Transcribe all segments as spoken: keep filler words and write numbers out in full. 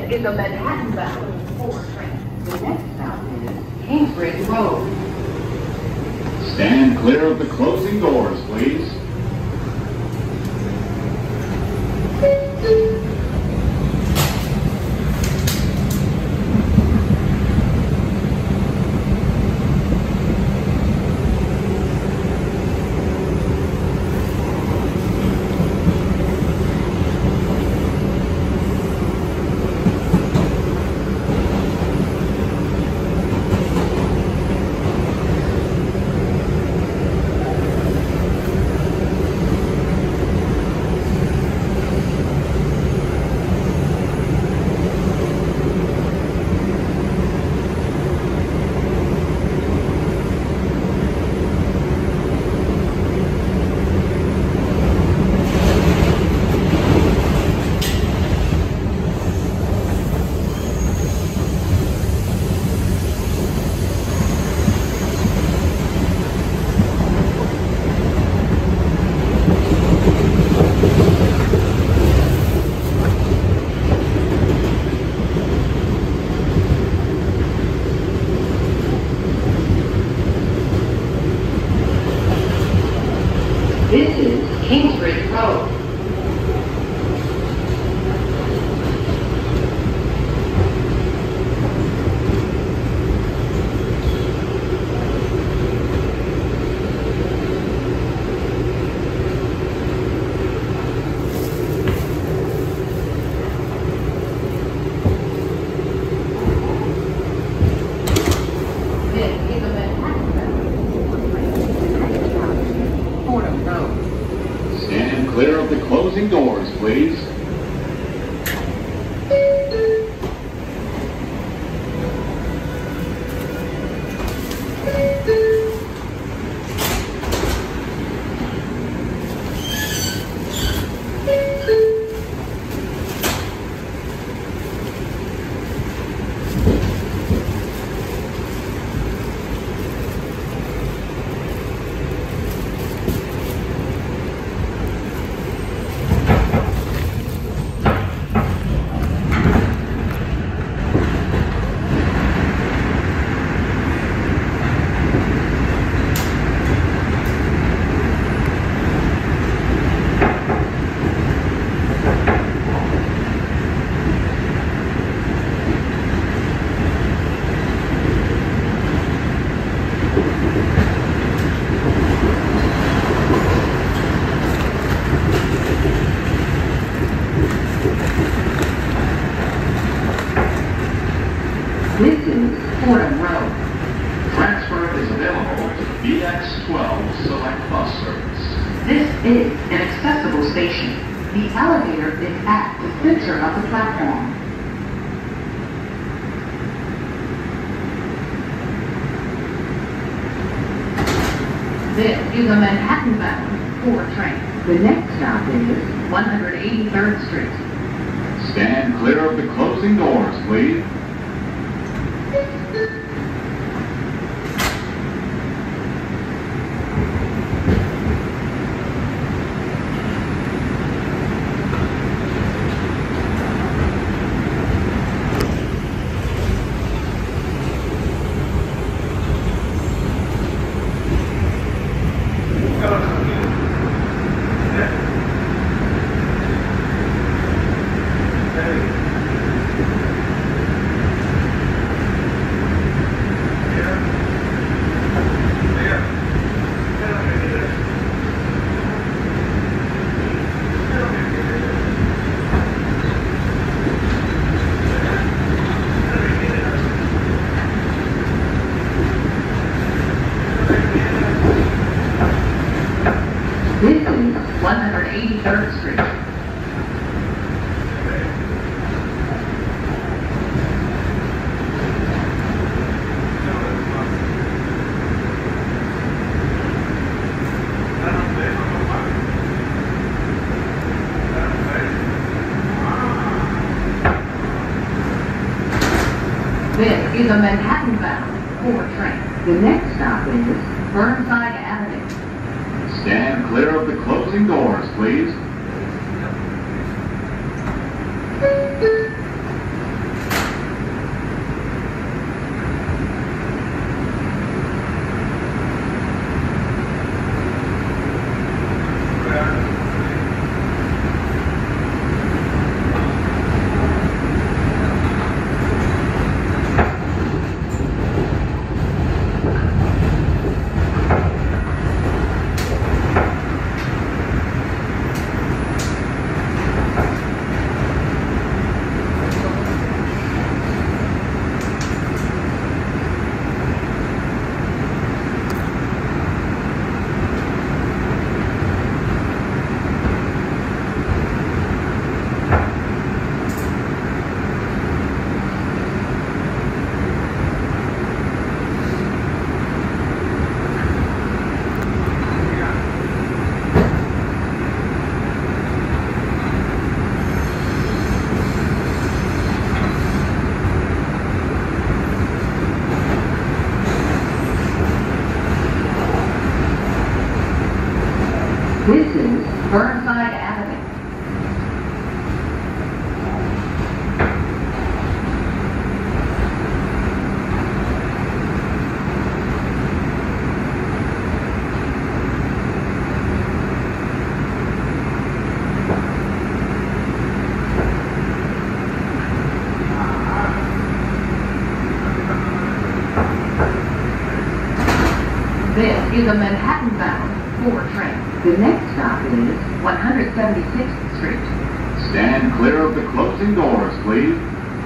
This is a Manhattan-bound four train. The next stop is Kingsbridge Road. Stand clear of the closing doors, please. This is Kingsbridge Road. Clear of the closing doors, please. This is Fordham Road. Transfer is available to B X twelve Select Bus Service. This is an accessible station. The elevator is at the center of the platform. This is a Manhattan-bound four train. The next stop is one hundred eighty-third Street. Stand clear of the closing doors, please. This is one hundred eighty-third Street. This is a Manhattan-bound four train. The next stop is Burnside Avenue. Stand clear of the closing doors, please. is a Manhattan-bound four train. The next stop is one hundred seventy-sixth Street. Stand clear of the closing doors, please.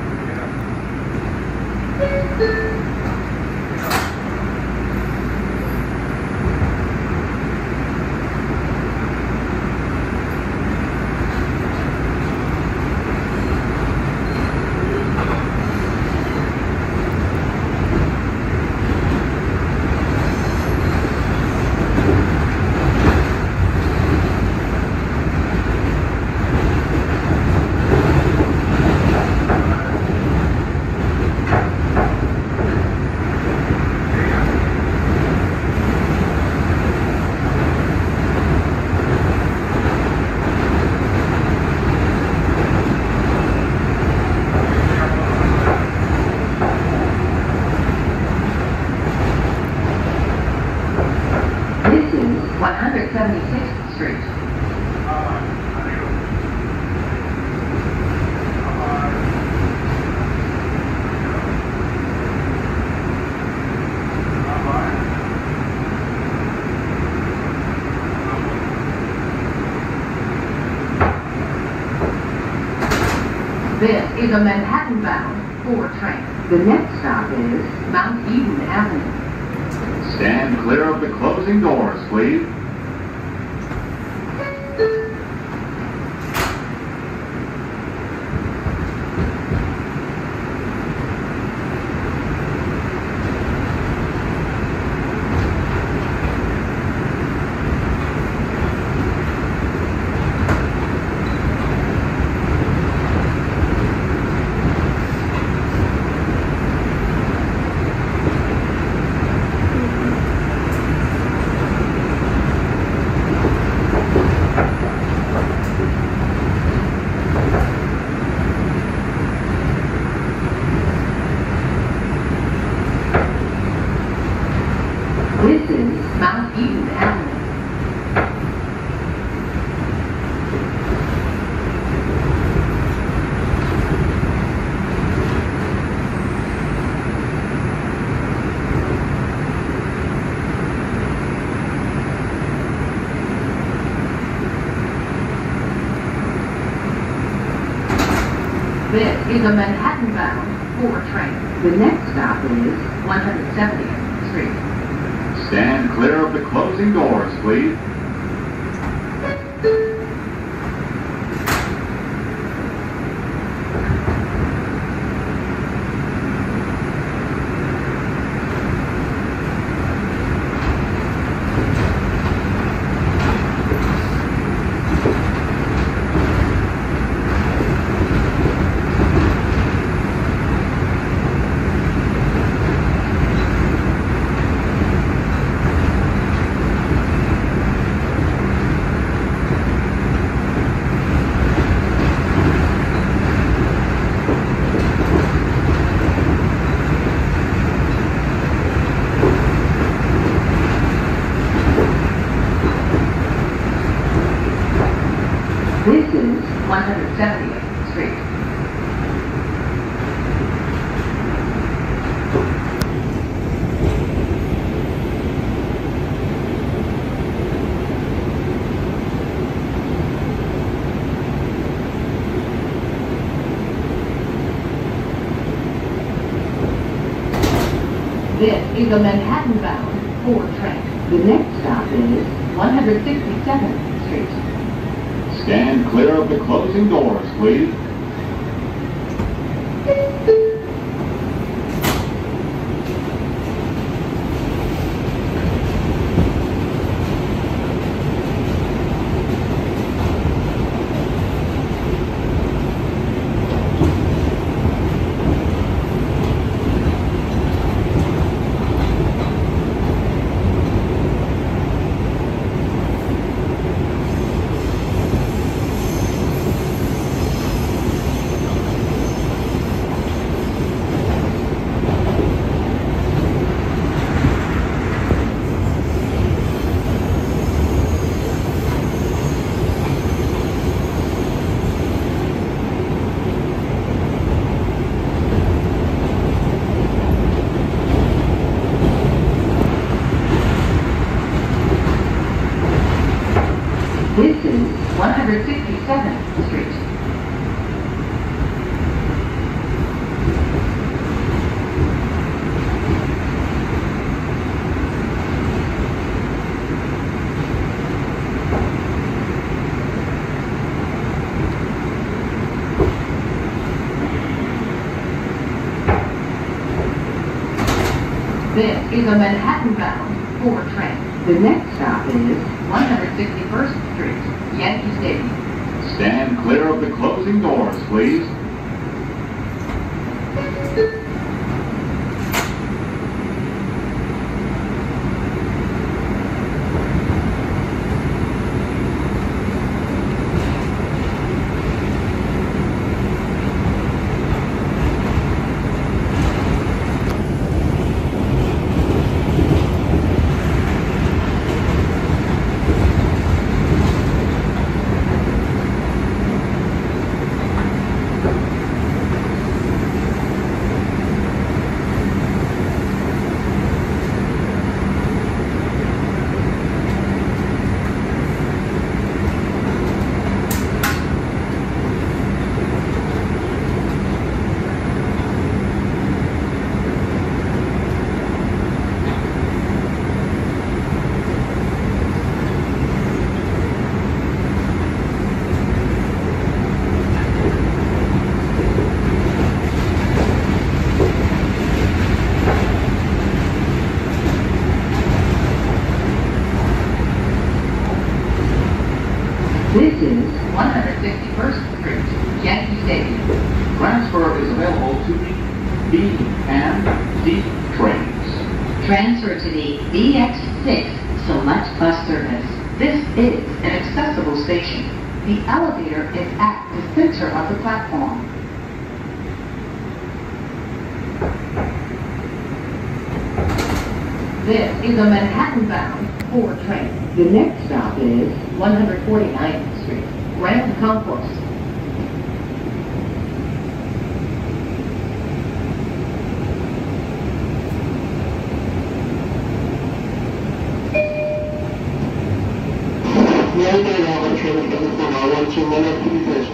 one hundred seventy-sixth Street. This is a Manhattan-bound four train. The next stop is Mount Eden Avenue. Stand clear of the closing doors, please. This is Mount Eden Avenue. This is a Manhattan-bound four train. The next stop is one hundred seventieth Street. Stand clear of the closing doors, please. This is one hundred seventieth Street. This is a Manhattan-bound four train. The next stop is one hundred sixty-seventh Street. Stand clear of the closing doors, please. hundred sixty-seventh Street. This is a Manhattan-bound four train. The next stop is one hundred sixty-first Street, Yankee Stadium. Stand clear of the closing doors, please. This is one hundred sixty-first Street, Yankee Stadium. Transfer is available to the B and D trains. Transfer to the B X six Select Bus Service. This is an accessible station. The elevator is at the center of the platform. This is a Manhattan-bound four train. The next stop is one hundred forty-ninth Street, Grand Concourse. Yankee Avenue train is coming from R one forty-two, please.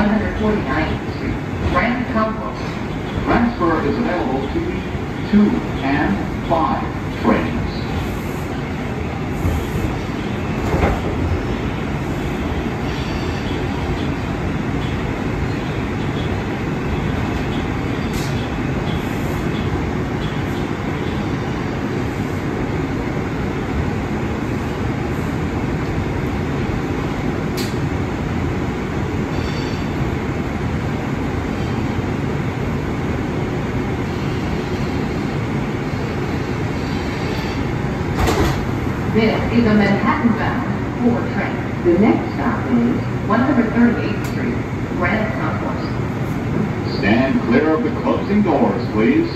one forty-ninth Street, Grand Concourse. Transfer is available to the two and five trains. This is a Manhattan-bound four train. The next stop is one thirty-eighth Street, Grand Concourse. Stand clear of the closing doors, please.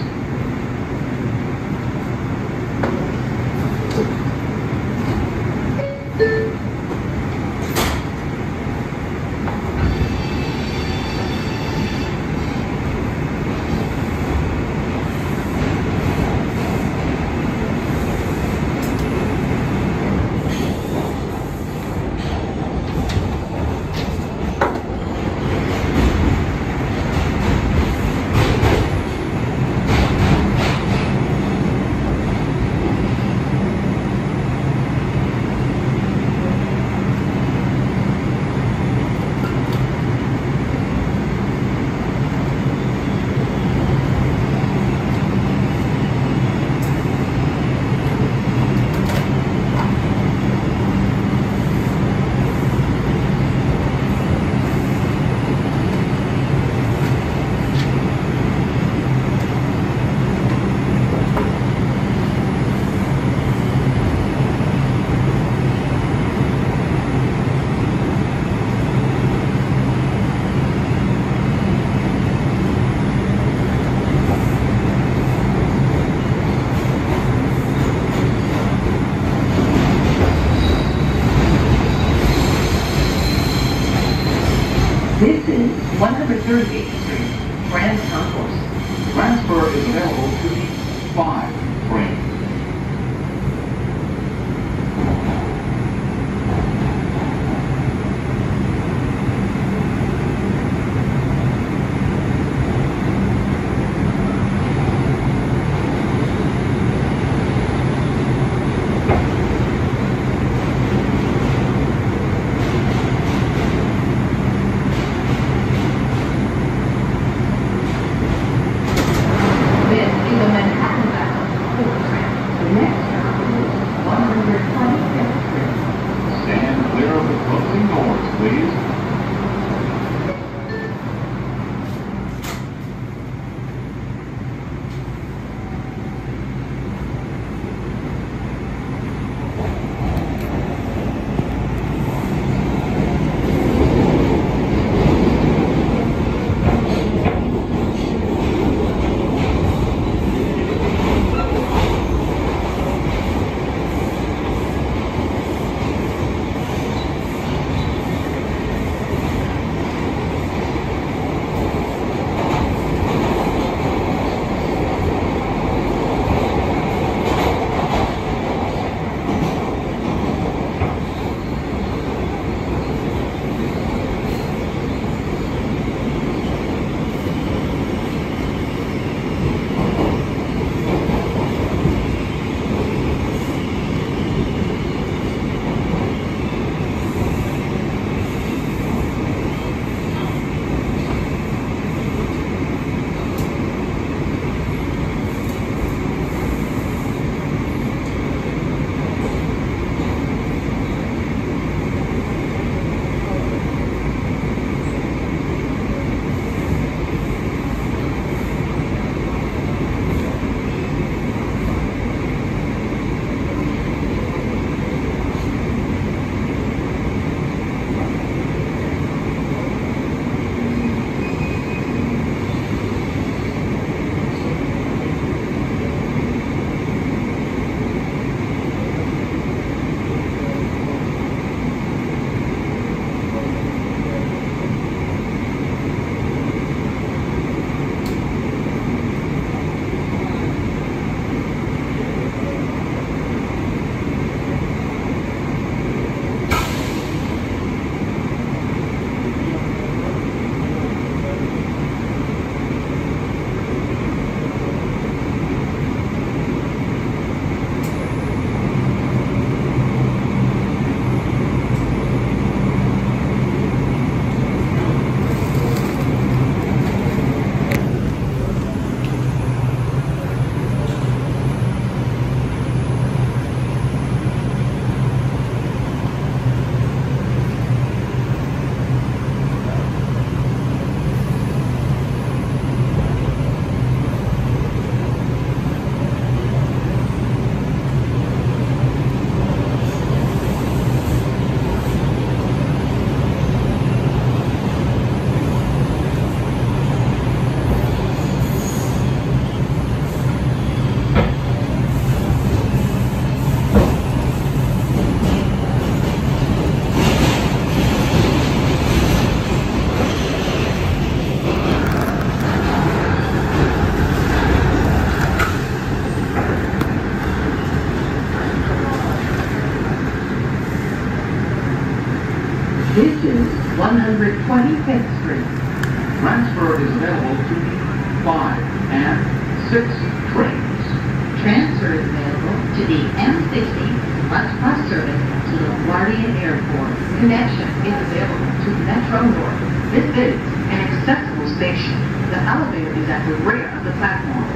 This is one thirty-eighth Street, Grand Concourse. Transfer is available to the five trains. This is a Manhattan-bound four train. twenty-fifth Street. Transfer is available to the five and six trains. Transfer is available to the M sixty Select Bus Service to LaGuardia Airport. Connection is available to Metro North. This is an accessible station. The elevator is at the rear of the platform.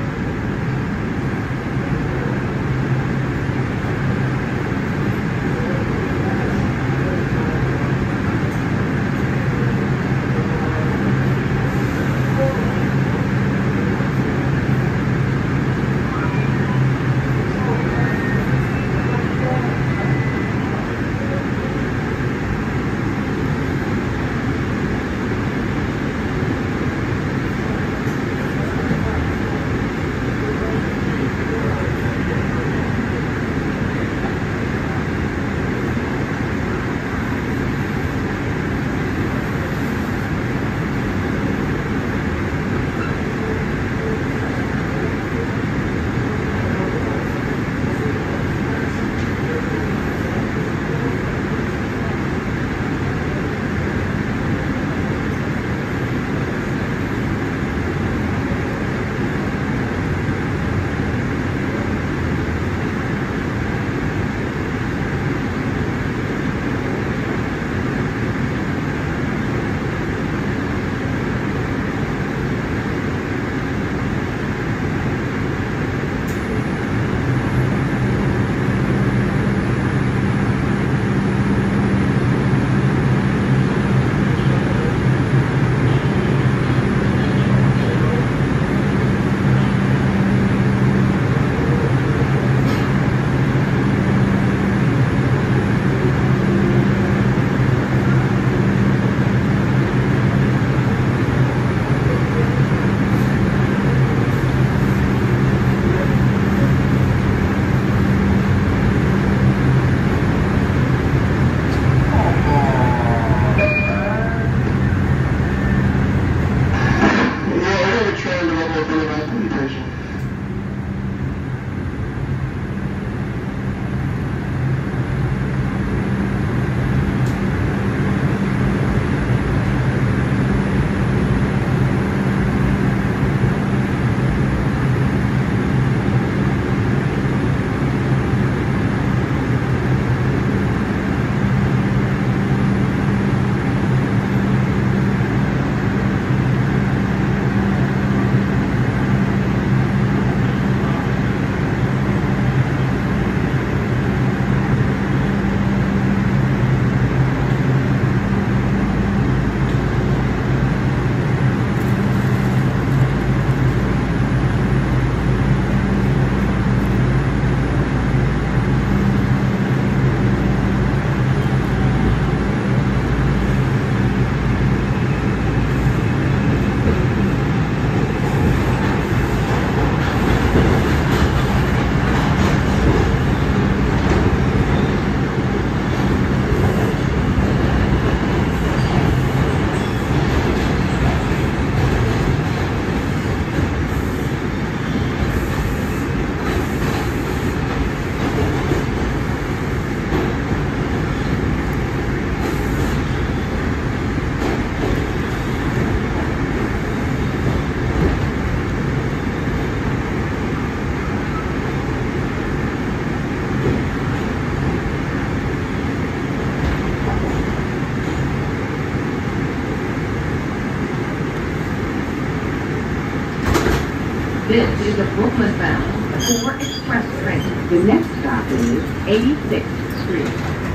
This is a Brooklyn-bound four express train. The next stop is eighty-sixth Street.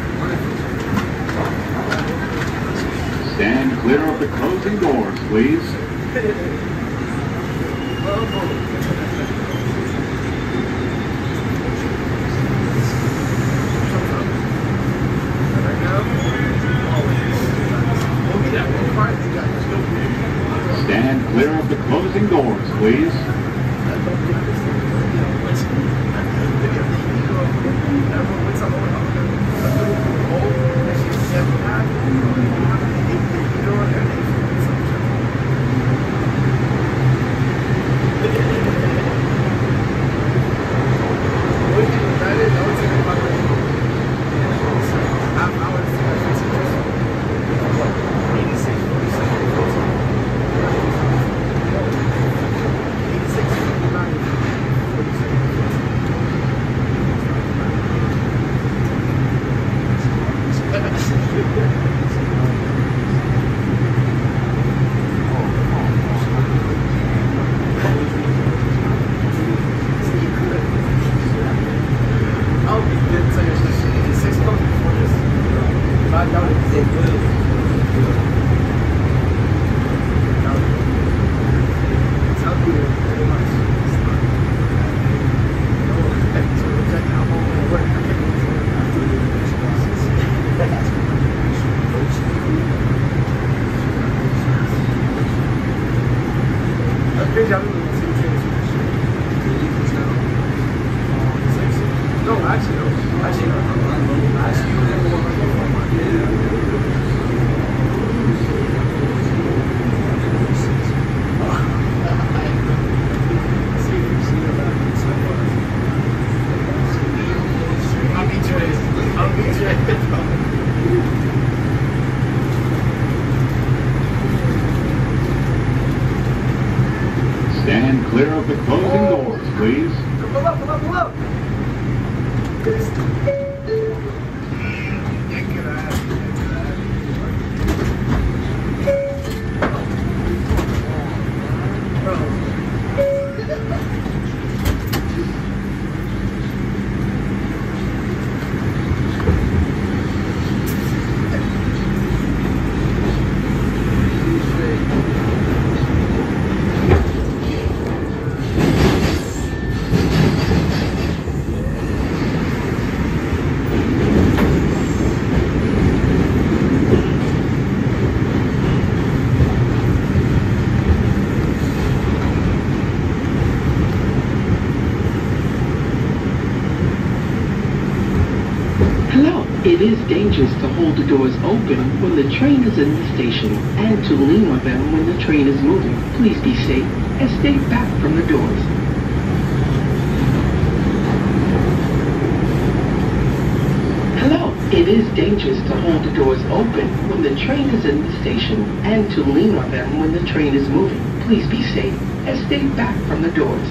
Stand clear of the closing doors, please. Stand clear of the closing doors, please. crazy how people can see the train No, actually, no. Actually, no. Actually, you never want to go from my I'll beat you in. I'll beat you in. Stand clear of the closing doors, please. Pull up, pull up, pull up. It is dangerous to hold the doors open when the train is in the station and to lean on them when the train is moving. Please be safe and stay back from the doors. Hello. It is dangerous to hold the doors open when the train is in the station and to lean on them when the train is moving. Please be safe and stay back from the doors.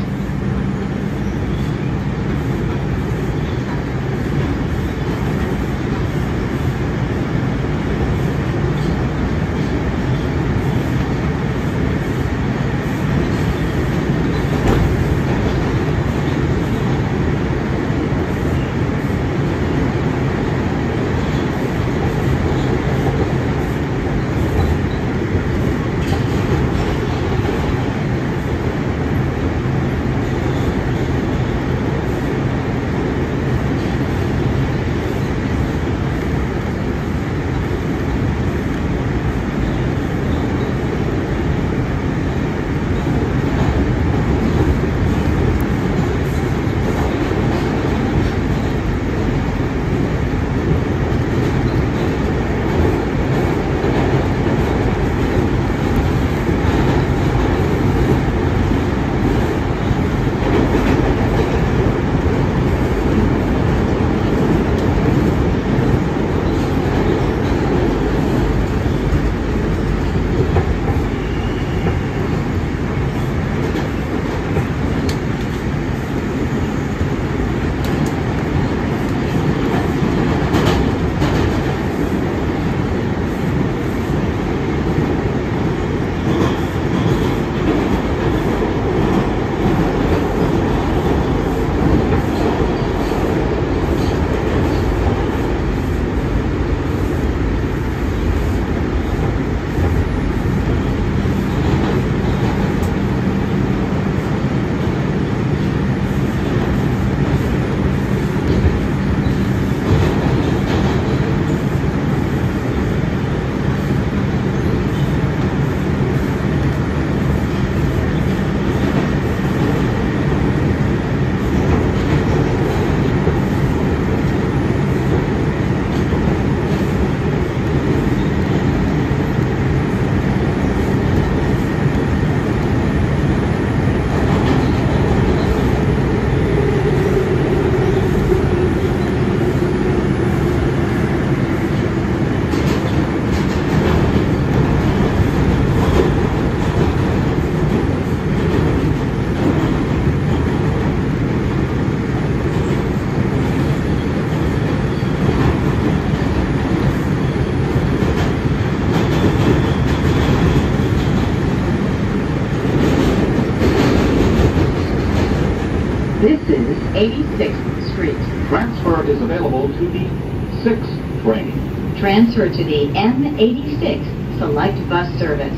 This is eighty-sixth Street. Transfer is available to the sixth train. Transfer to the M eighty-six Select Bus Service.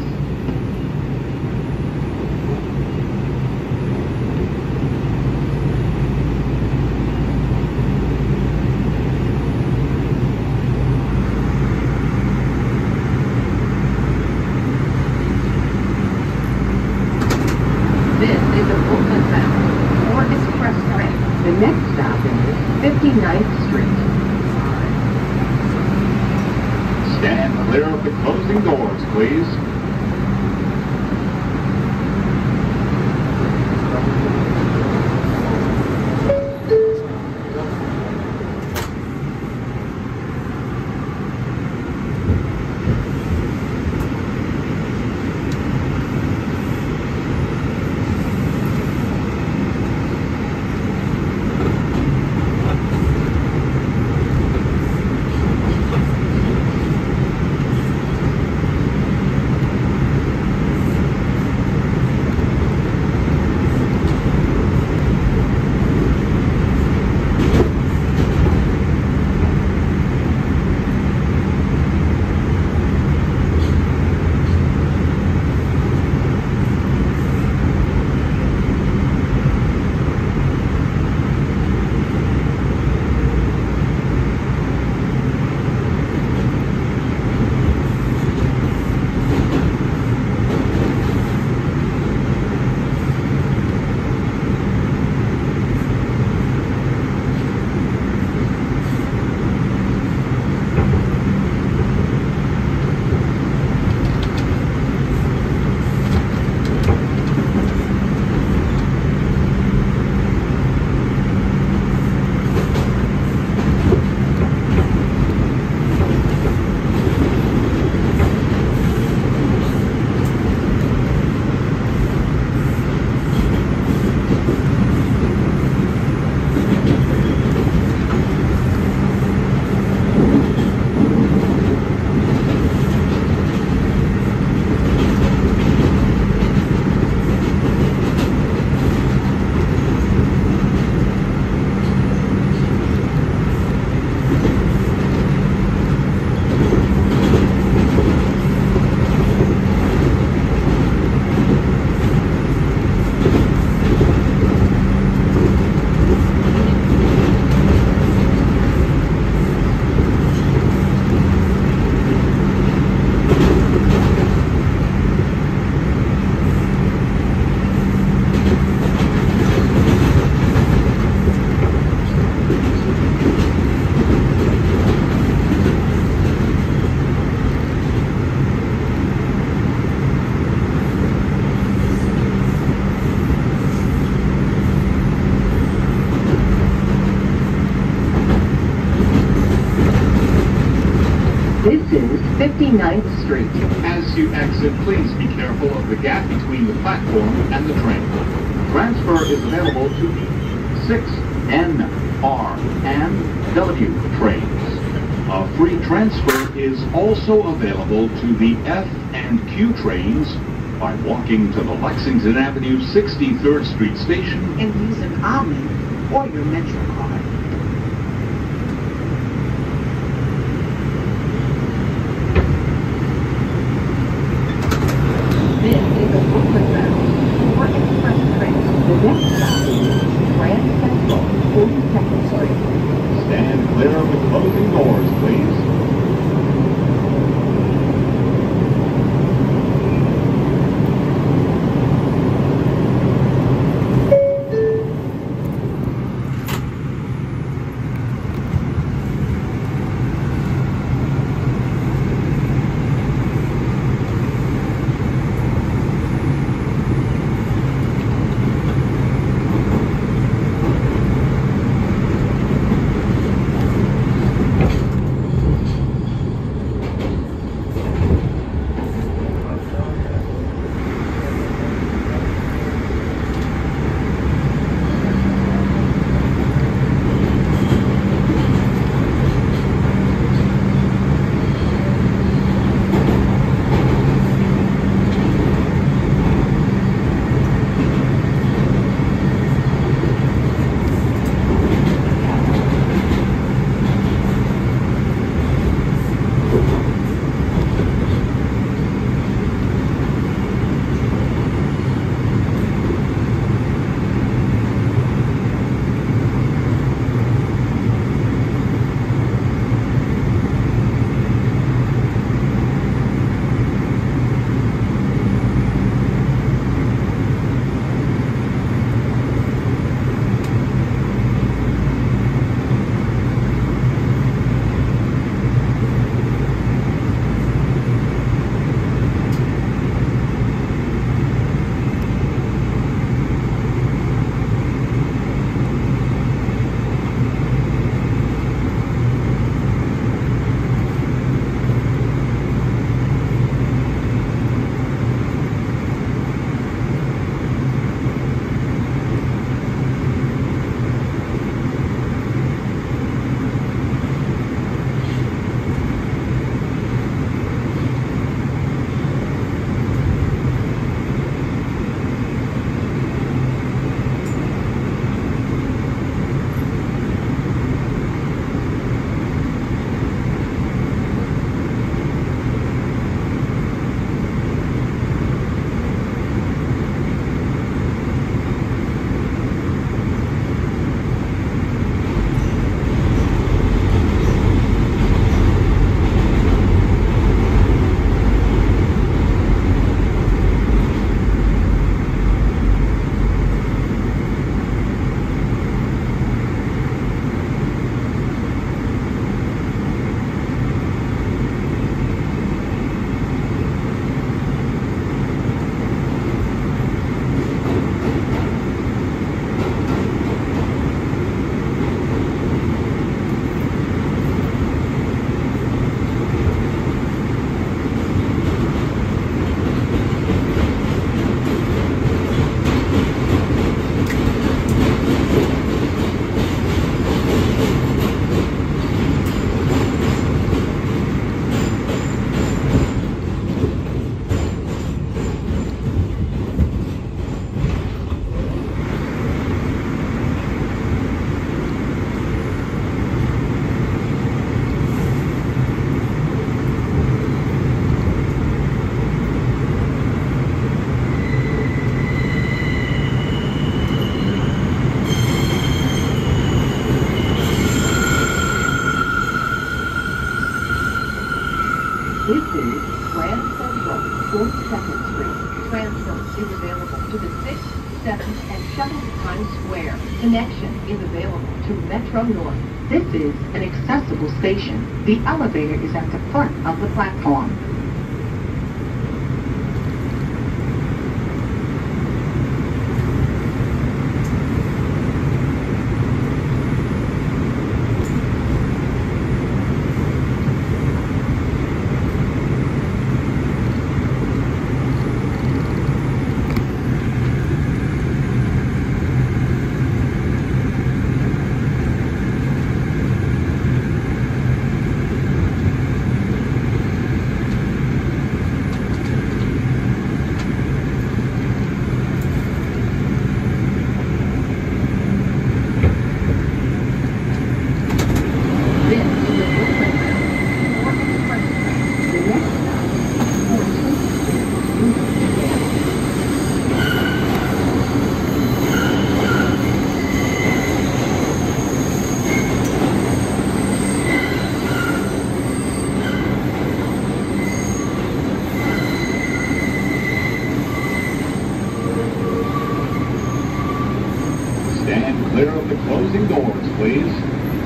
This is a Brooklyn-bound or express train. The next stop is fifty-ninth Street. Stand clear of the closing doors, please. fifty-ninth Street. As you exit, please be careful of the gap between the platform and the train. Transfer is available to the six N, R, and W trains. A free transfer is also available to the F and Q trains by walking to the Lexington Avenue sixty-third Street station And use an Omni or your Metro card. This is a Brooklyn-bound or express train. The next stop is Grand Central, forty-second Street. Stand clear of the closing doors, please. transfer is available to the sixth, seventh, and shuttle to Times Square. Connection is available to Metro North. This is an accessible station. The elevator is at the front of the platform. Stand clear of the closing doors, please.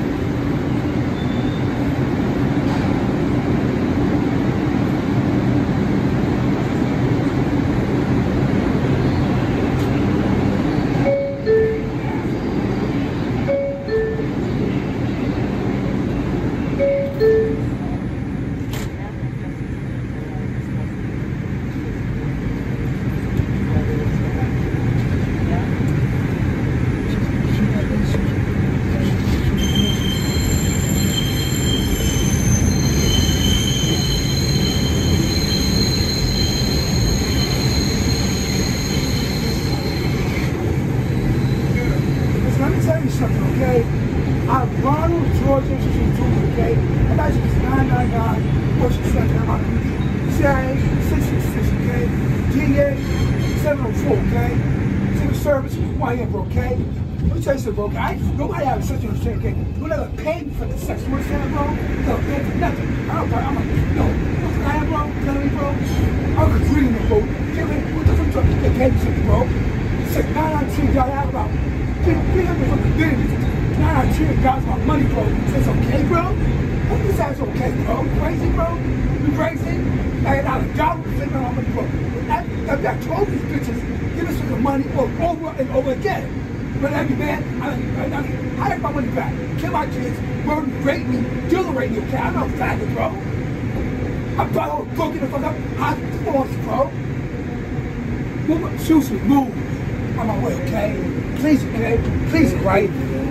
Something, okay? I'm Ronald Georgia, okay? And that's just nine nine nine, Ocean Center, C I A six six six, okay? D A seven oh four, okay? Civil Service one here, okay? Let me tell you something, bro. I, nobody has such an understanding, okay? You never paid me for the sex. You understand, bro? You never paid for nothing. I don't, I'm like, no. What's the guy, bro? Tell me, bro? I'm agreeing with bro. What the fuck they paid me something, bro? It's like nine nine two, y'all have about three hundred fucking billion. Now I treat God's my money, bro. It's okay, bro? What do you say it's okay, bro? You crazy, bro? You crazy? I got a dollar sitting on my money, bro. I, I, I told these bitches, give us some money over and over again. But every man, I mean, I mean, I like my money back. Kill my kids, murder, rape me, deal the rape me, okay? I'm not faggot, bro. I'm probably broken the fuck up. Hot force, bro. Move, excuse me, move. On my way, okay? Please, okay? Please, right?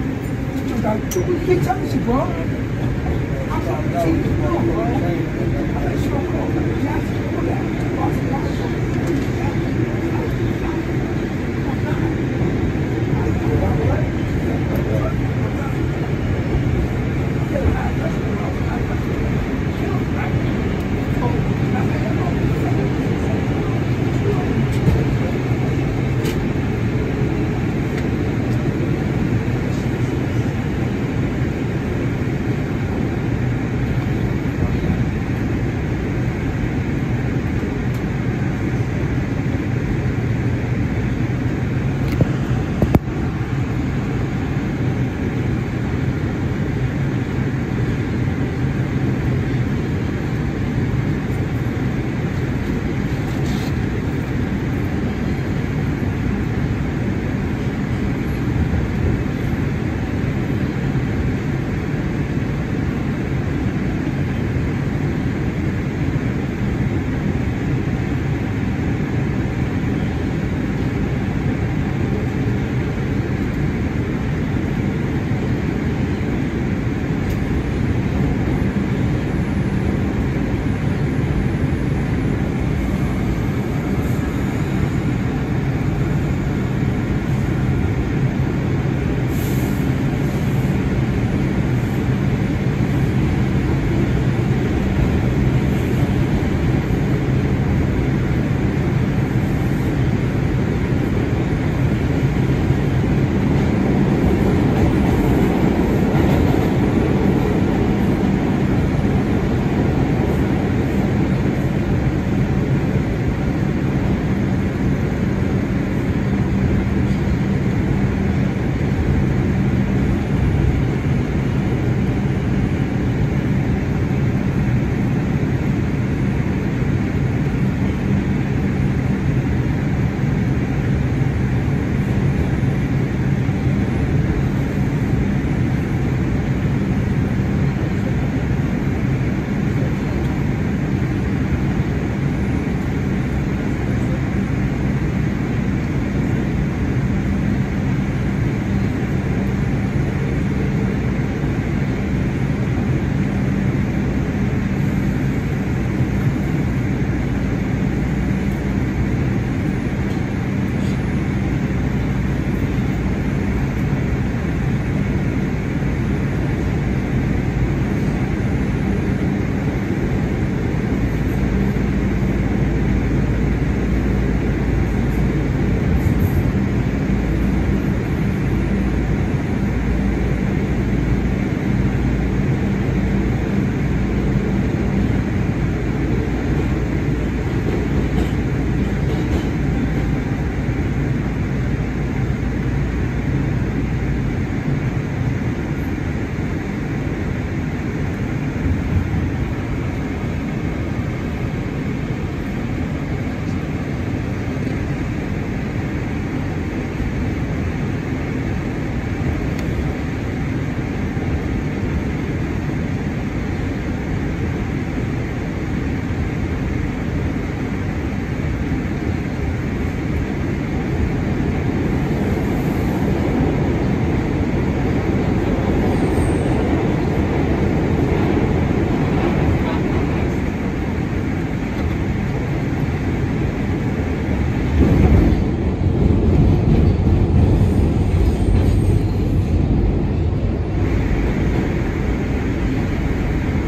Keep telling me, bro. I'm talking to you, bro. I'm not sure, bro.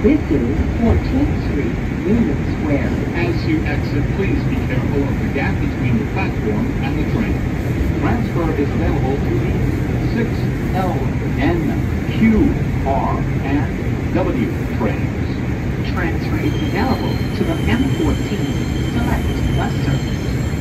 This is fourteenth Street, Union Square. As you exit, please be careful of the gap between the platform and the train. Transfer is available to the six L, N, Q, R, and W trains. Transfer is available to the M fourteen Select Bus Service.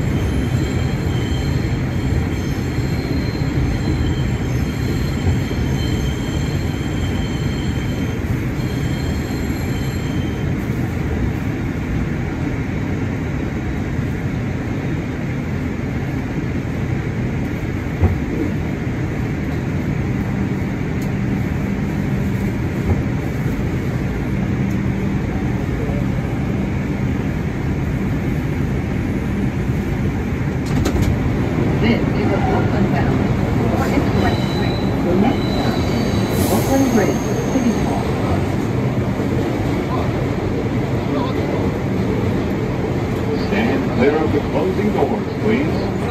This is a Brooklyn bound or express train. The next stop is Brooklyn Bridge, City Hall. Stand clear of the closing doors, please.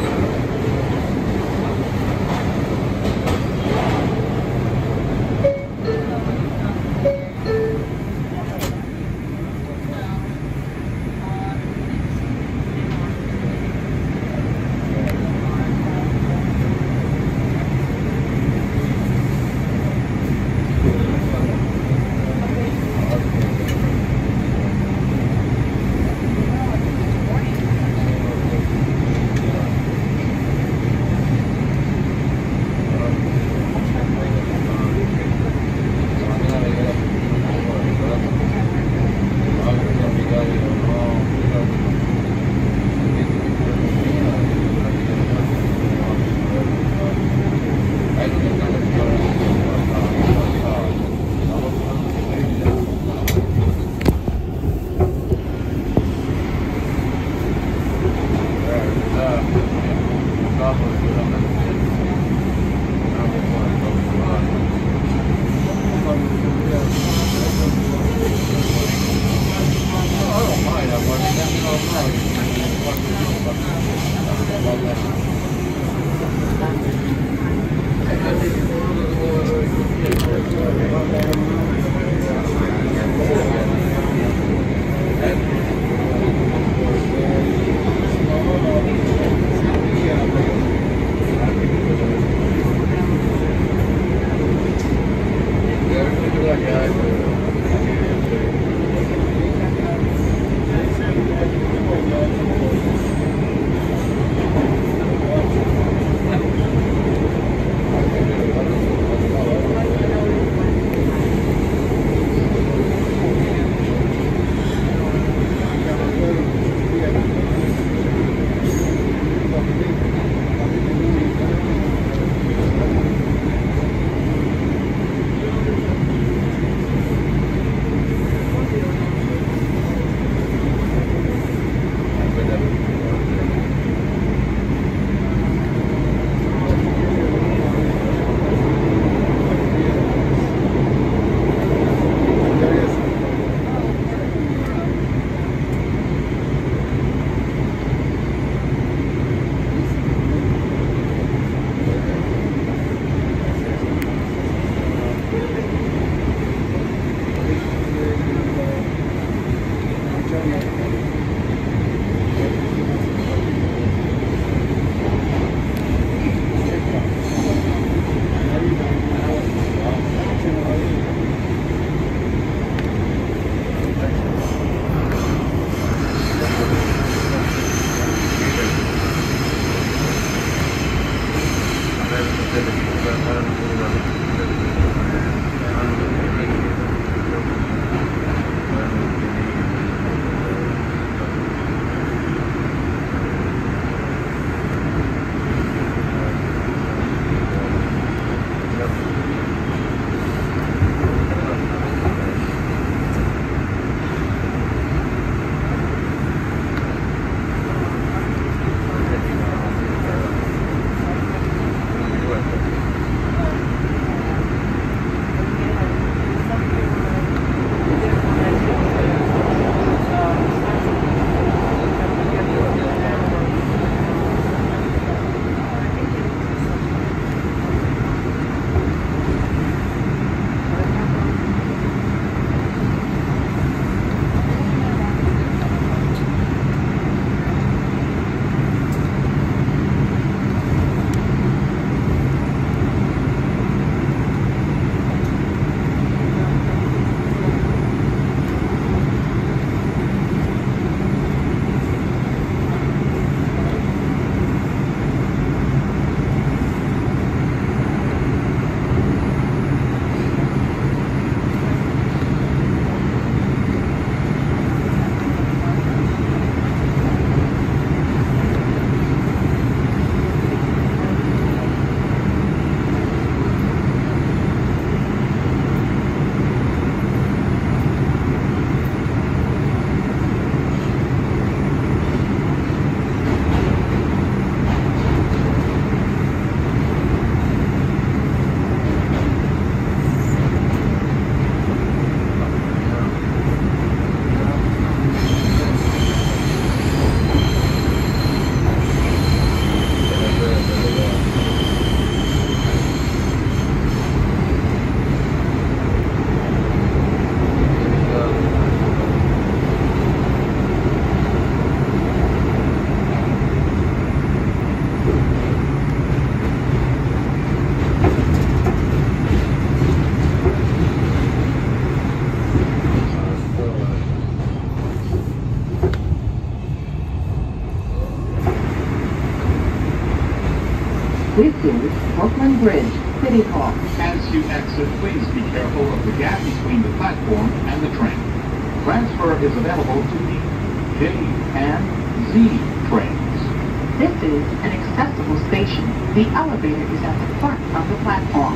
This is Brooklyn Bridge, City Hall. As you exit, please be careful of the gap between the platform and the train. Transfer is available to the J and Z trains. This is an accessible station. The elevator is at the front of the platform.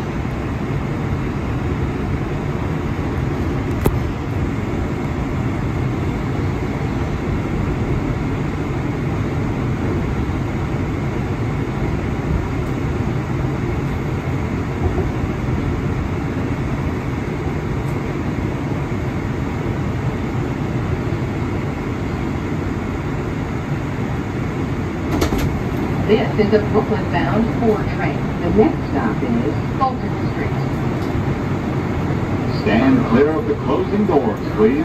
This is a Brooklyn-bound four train. The next stop is Fulton Street. Stand clear of the closing doors, please.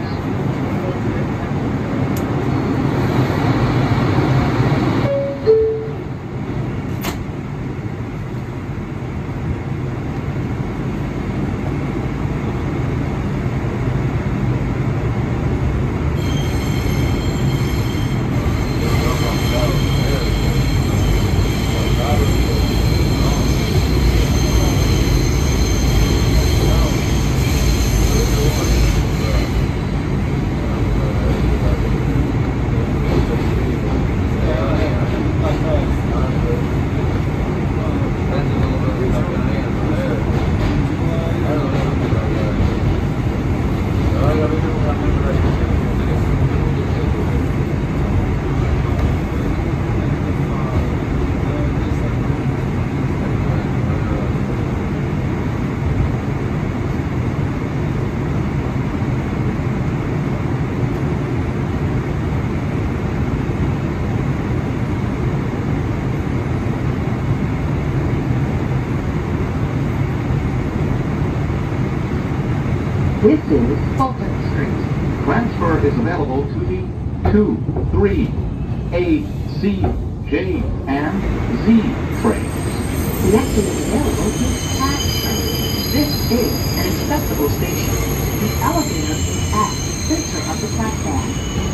This is Fulton Street. Transfer is available to the two, three, A, C, J, and Z trains. The exit is available to Path Train. This is an accessible station. The elevator is at the center of the platform.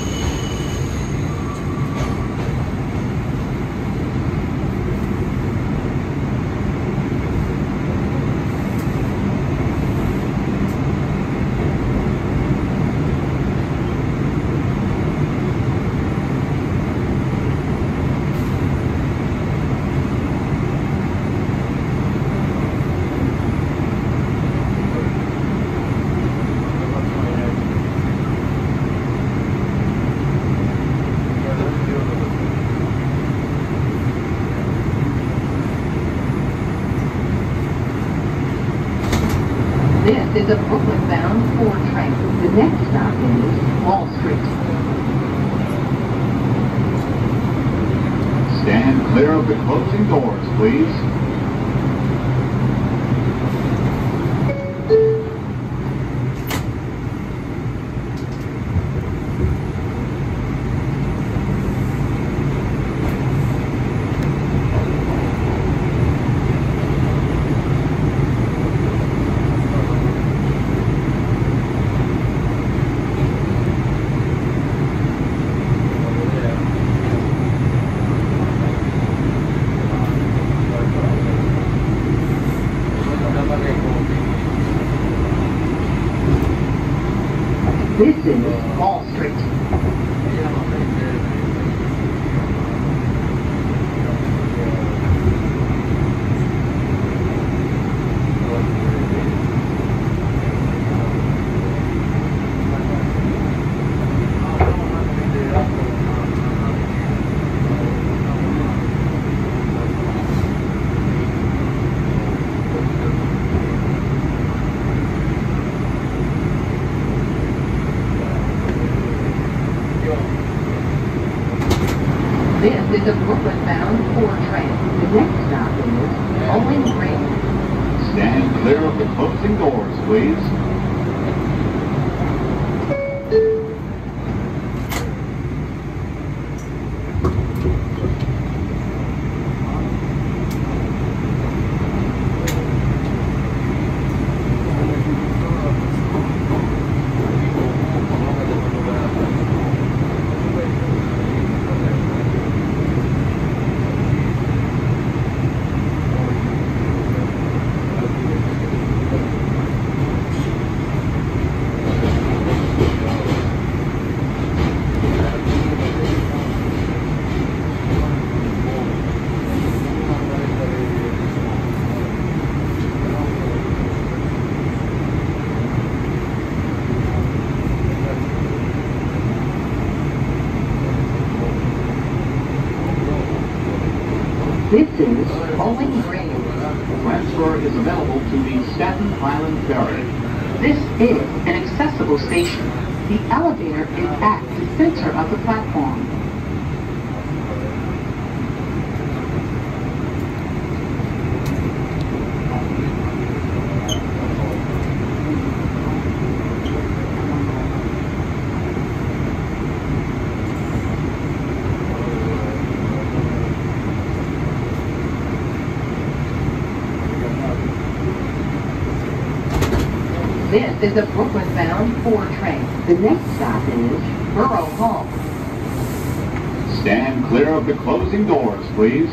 This is a Brooklyn-bound four train. The next stop is Wall Street. Stand clear of the closing doors, please. This is Wall Street. This is a Brooklyn-bound four train. The next stop is Bowling Green. Stand clear of the closing doors, please. This is Bowling Green. Transfer is available to the Staten Island Ferry. This is an accessible station. The elevator is at the center of the platform. This is a Brooklyn-bound four train. The next stop is Borough Hall. Stand clear of the closing doors, please.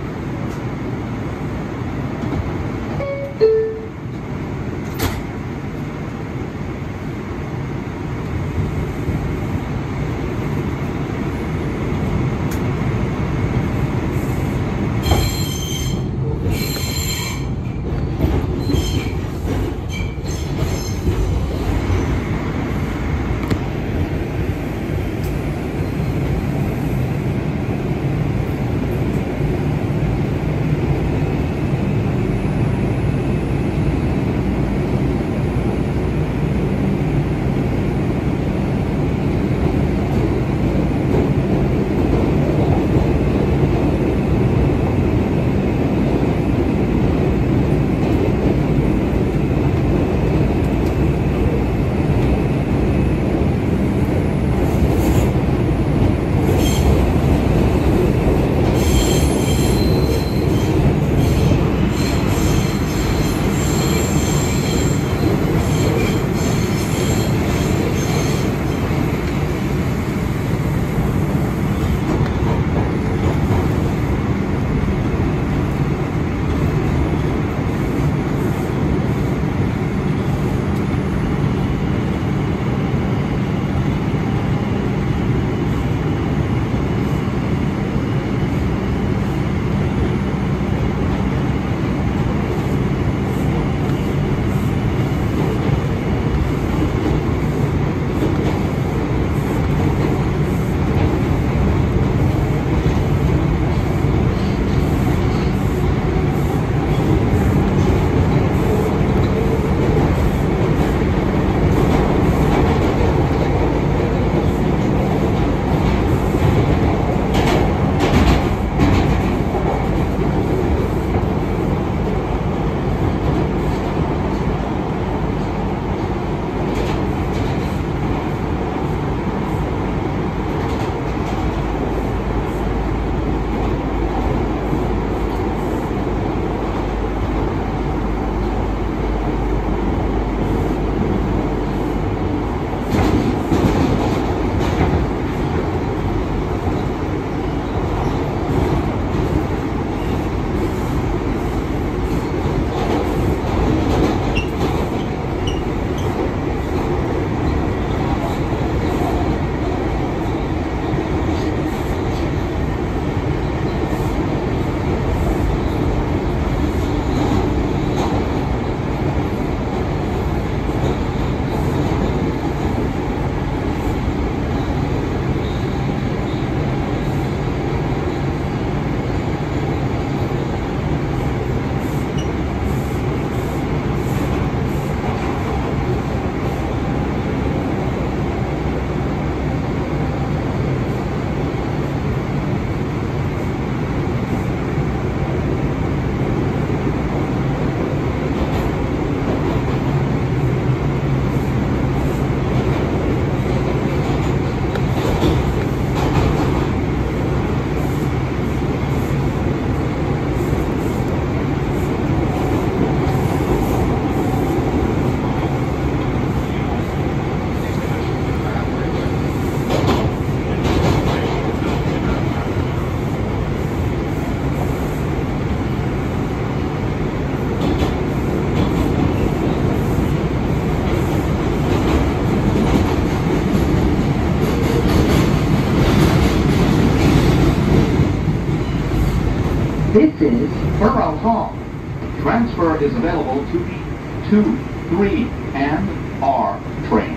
This is Borough Hall. Transfer is available to the two, three, and R trains.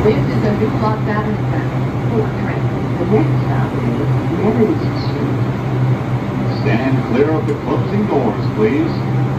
This is a New Los Avenue bound four train. The next stop is Nevins Street. Stand clear of the closing doors, please.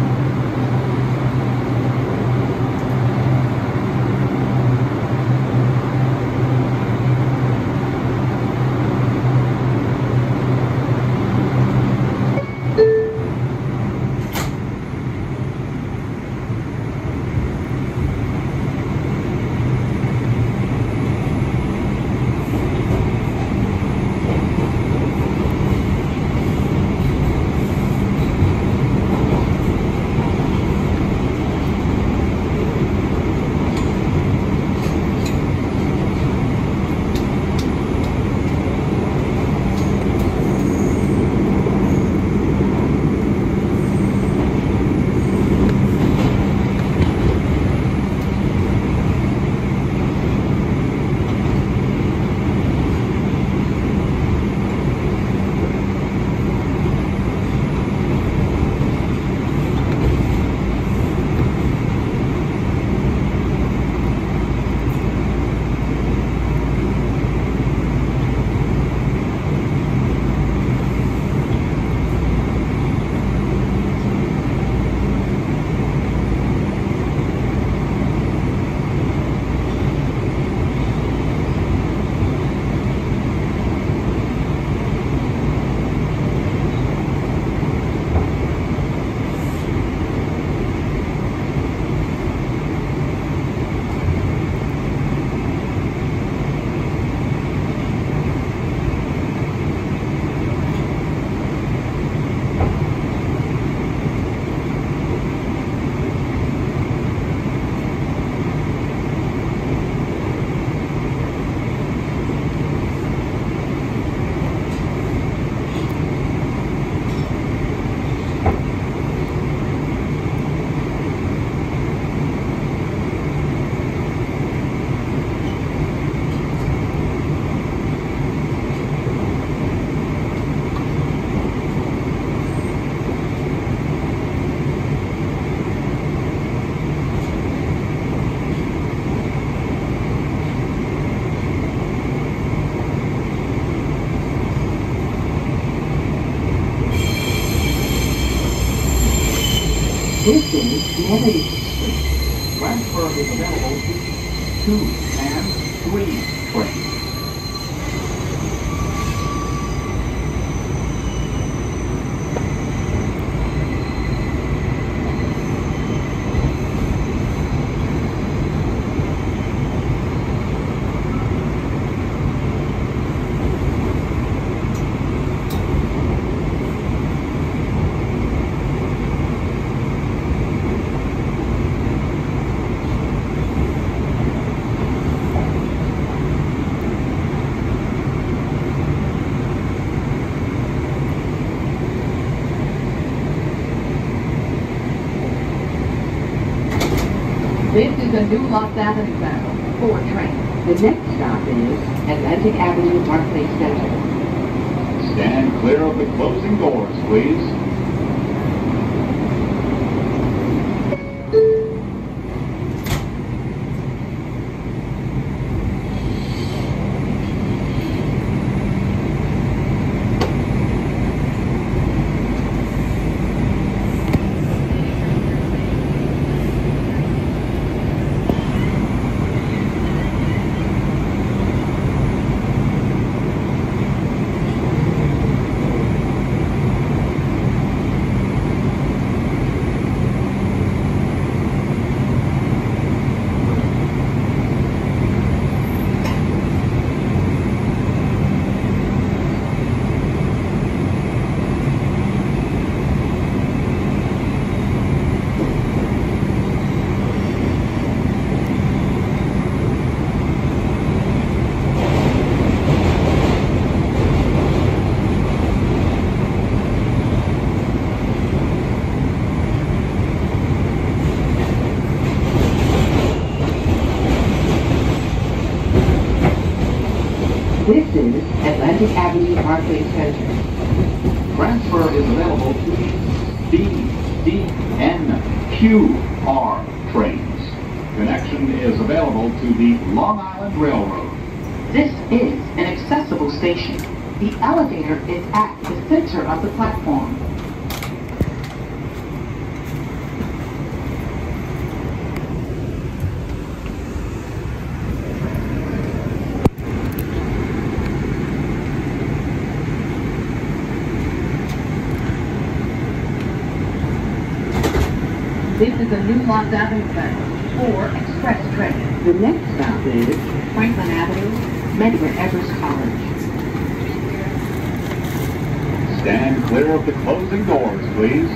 This is Nevins Street. Transfer is available to two and three trains. This is a New Los Avenue bound four train. The next stop is Atlantic Avenue, Barclays Center. Stand clear of the closing doors, please. This is Atlantic Avenue, Barclays Center. Transfer is available to the B, D, and Q R trains. Connection connection is available to the Long Island Railroad. This is an accessible station. The elevator is at the center of the platform. This is a New Bronx Avenue or express train. The next stop is Franklin Avenue, Bedford Park College. Stand clear of the closing doors, please.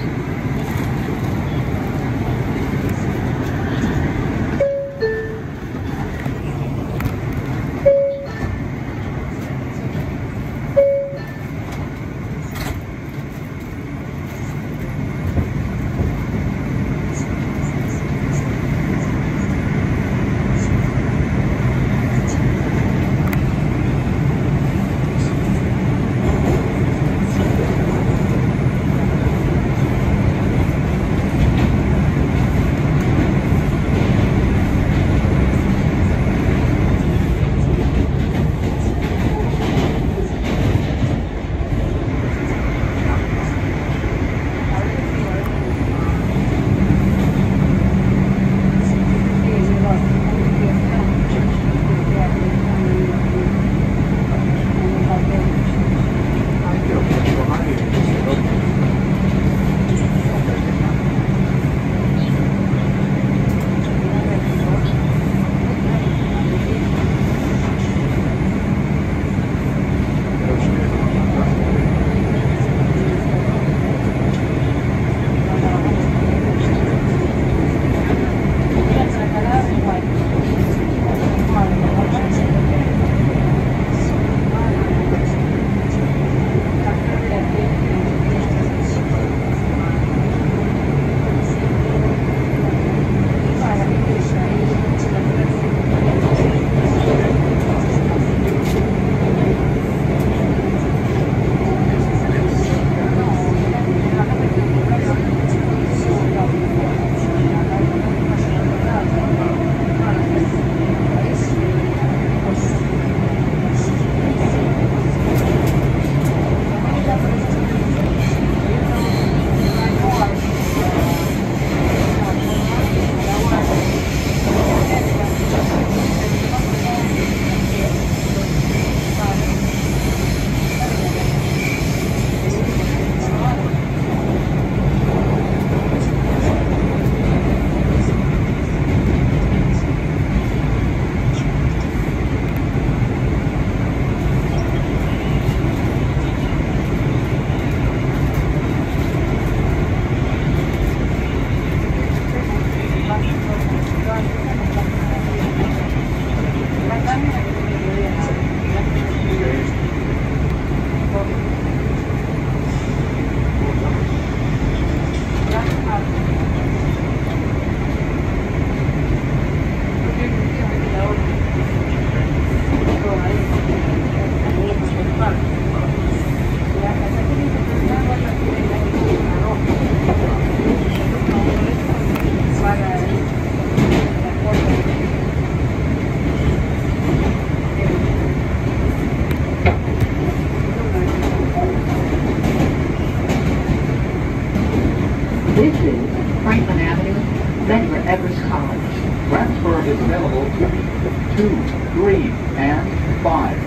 This is Franklin Avenue, Bedford Park College. Transfer is available to two, three, and five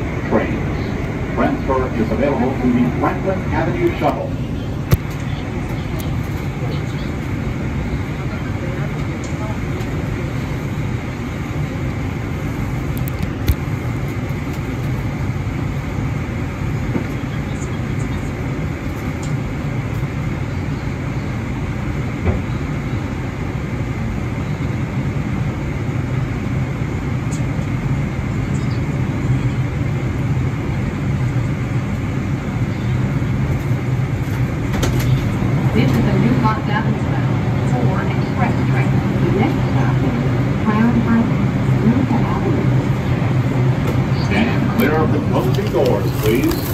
trains. Transfer is available to the Franklin Avenue Shuttle. This is a New Bronx Avenue or express train. The next stop is Crown Heights, Livonia Avenue. Stand clear of the closing doors, please.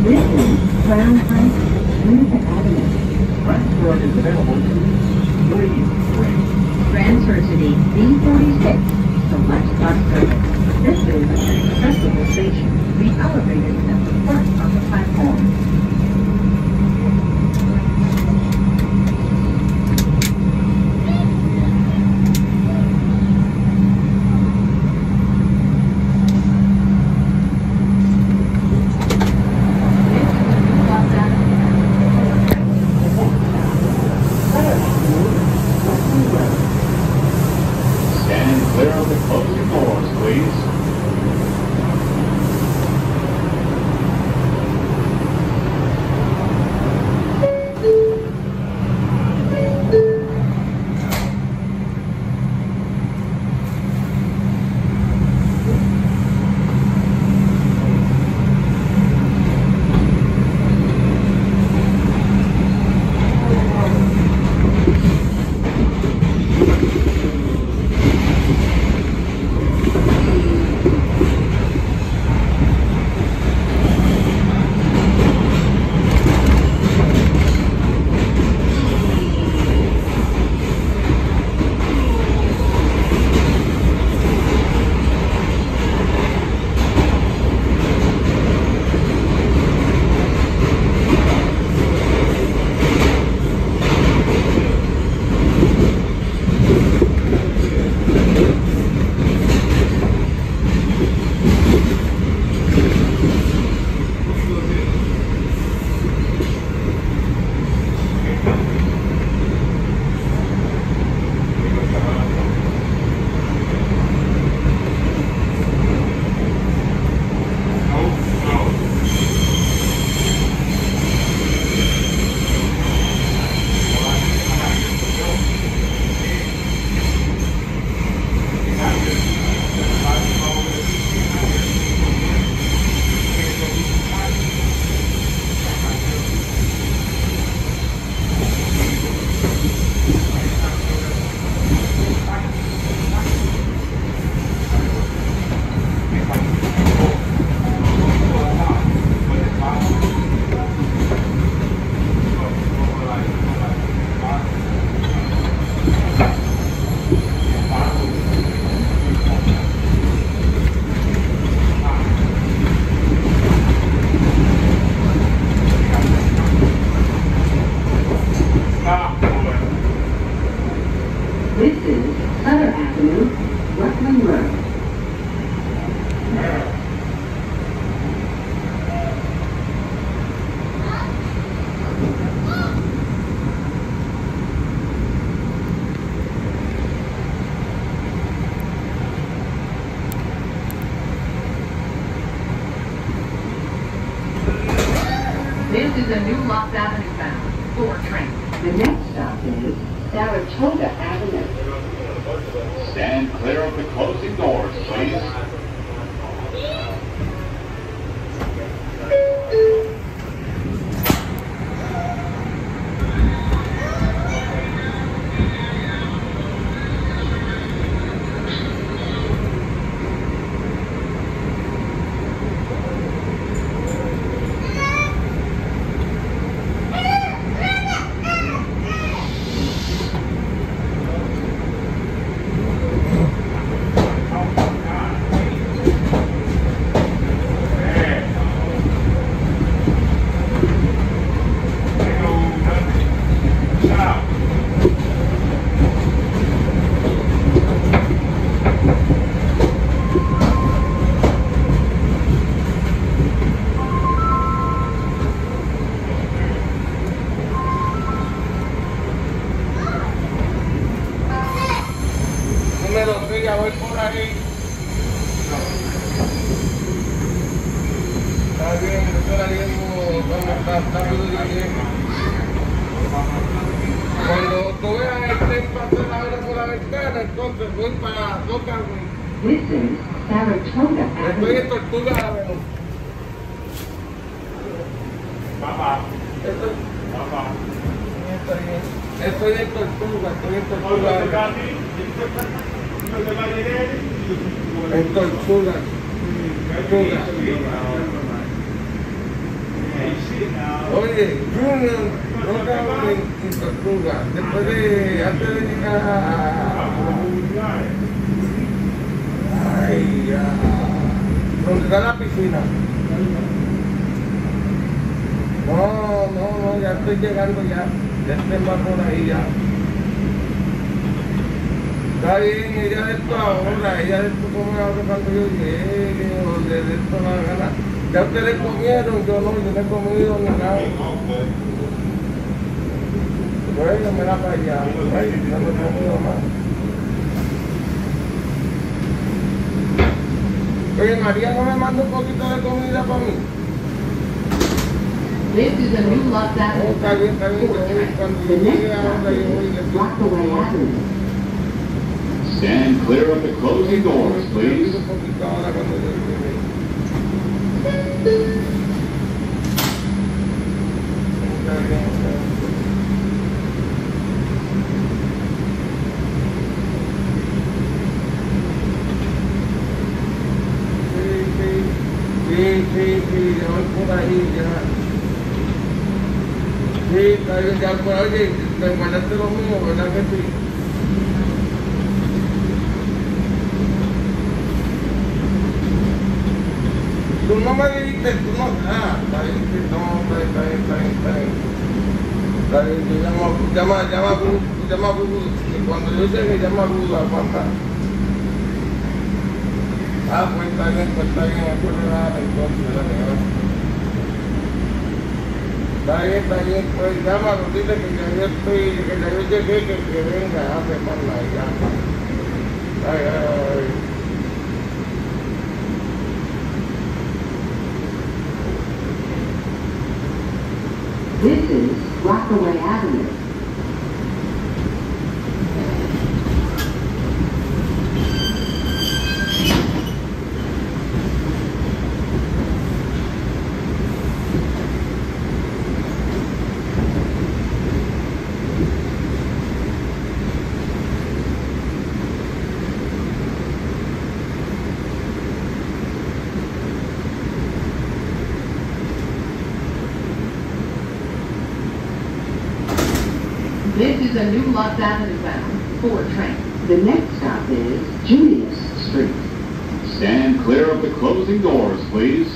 This is Crown Heights, Livonia Avenue. Transfer is available to three train. Transfer to the B forty-six Select Bus Service. This is an accessible station. The elevator is at the front of the platform. Stand clear of the closing doors, please. This is Sutter Avenue, Brooklyn Road. This is a new Lost Avenue bound for train. The next stop is Saratoga Avenue. Stand clear of the closing doors, please. Voy por ahí. Está bien, estoy saliendo cuando está rápido dirigiendo. Cuando tú veas el tren pasar la hora por la ventana, entonces voy para Rockaway. This is Saratoga Estoy Avenue. en Tortuga Avenue. Papá. Estoy, papá. Estoy en Tortuga, estoy en Tortuga Avenue. En Tortuga. Tortuga. Oye, Junior, no te hago en tortuga. Después de, antes de llegar a... Ay, ya. ¿Dónde está la piscina? No, no, no, ya estoy llegando ya. Ya estoy más por ahí ya. Está bien, ella de esto ahora, ella de esto come ahora cuando yo llegue, o de esto la gana. Ya ustedes comieron, yo no, yo no he comido ni nada. Bueno, me la para allá, ay, no me he comido más. Oye, María, ¿no me manda un poquito de comida para mí? This is a new Los Oh, Avenue. está bien, está bien, yo voy, cuando The yo next llegue ahora, yo voy y le stop is Rockaway Avenue. Stand clear of the closing doors, please. un poquito ahora cuando yo llegue. Está bien, está bien. Sí, sí, sí, ya voy por ahí, ya. Sí, está bien, ya por ahí, me guardaste lo mío, ¿verdad que sí? Tú no me dijiste, tú no... Ah, está bien, sí, no, está bien, está bien, está bien, está bien. Está bien, yo llamo, llama, llama, llama, y cuando yo llegue, llama a Buda, pasa. Ah, pues está bien, pues está bien, eso le da entonces, dale, ¿no? Está bien, está bien, pues llámalo, dile que ya yo estoy, que ya yo llegué, que, que venga, hace mala y ya. Ay, ay, ay. This is Rockaway Avenue. This is a new Los Avenue bound four train. The next stop is Junius Street. Stand clear of the closing doors, please.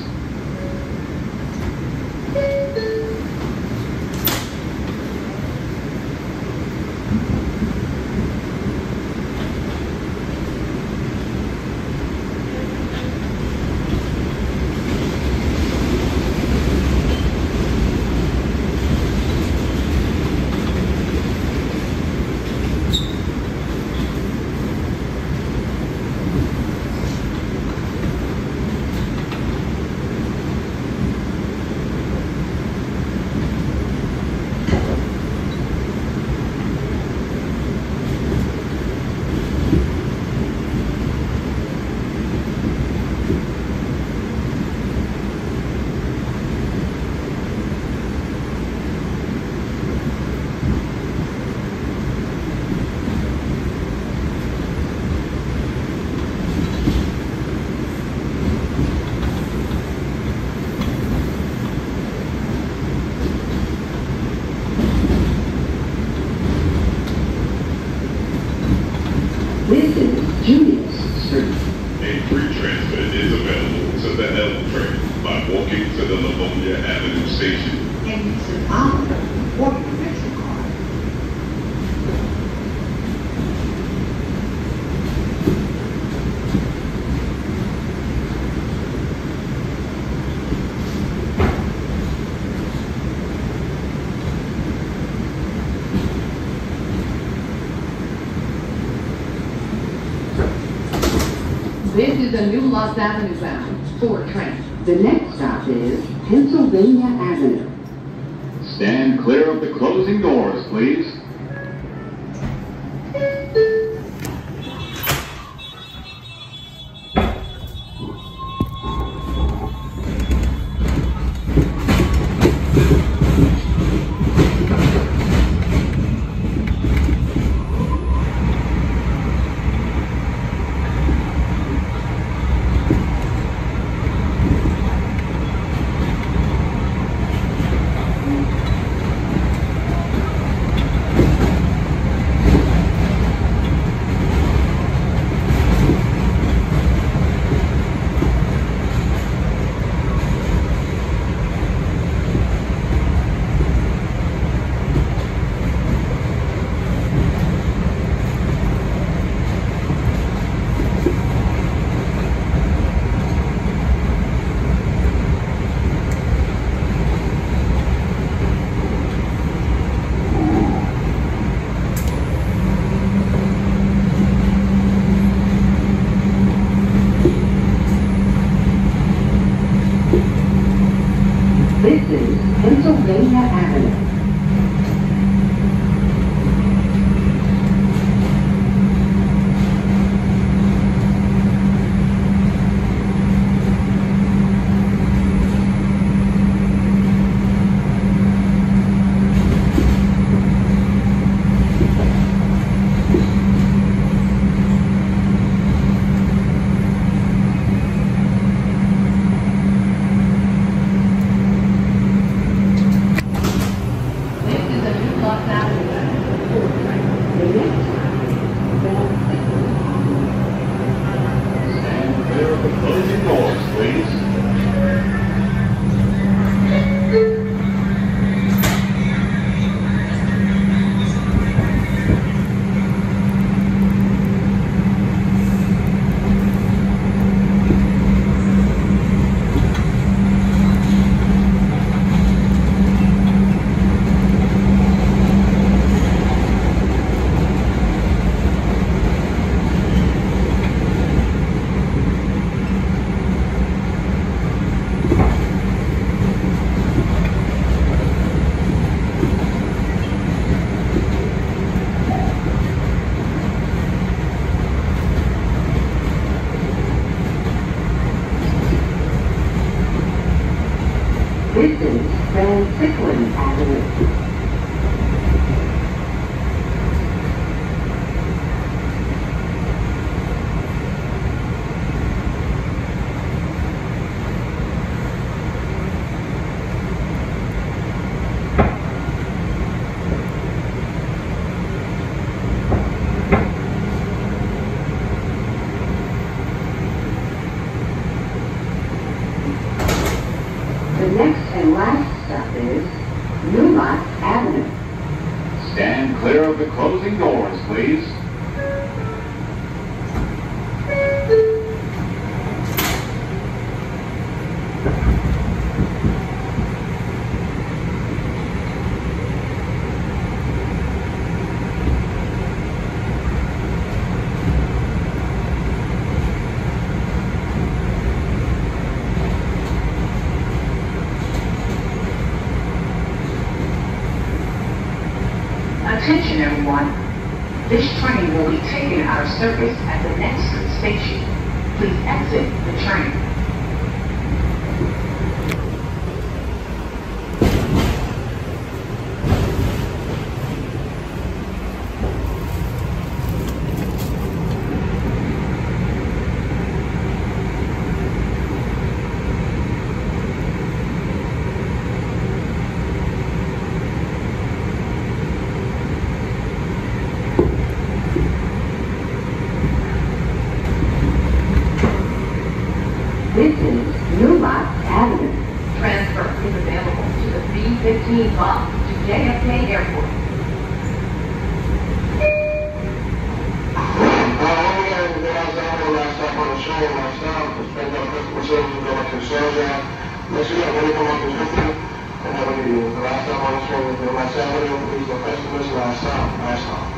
This is Junius Street. A free transfer is available to the L train by walking to the Livonia Avenue station. And it's an hour or your Metro card. This is a new Los Avenue bound four train. The next stop is Pennsylvania Avenue. Stand clear of the closing doors, please. Livonia Avenue. Closing doors, please. This is Bedford Park Blvd. The next and last stop is Livonia Avenue. Stand clear of the closing doors, please. Attention everyone, this train will be taken out of service at the next station. Please exit the train. This is Livonia Avenue. Transfer is available to the B fifteen bus to J F K Airport. Last time on the train was the last Avenue, please, the customers last stop, last stop.